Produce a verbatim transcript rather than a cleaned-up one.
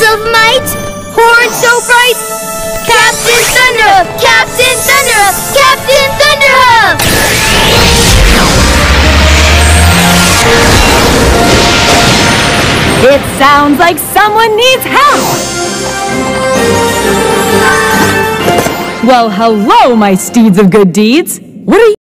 of might, horn so bright. Captain Thunderhoof! Captain Thunderhoof! Captain Thunderhoof! It sounds like someone needs help! Well, hello, my steeds of good deeds! What are you